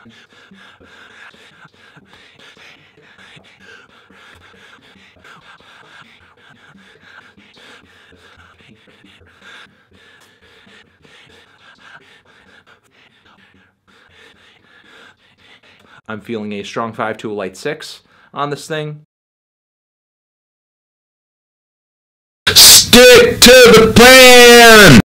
I'm feeling a strong 5 to a light 6 on this thing. Stick to the plan!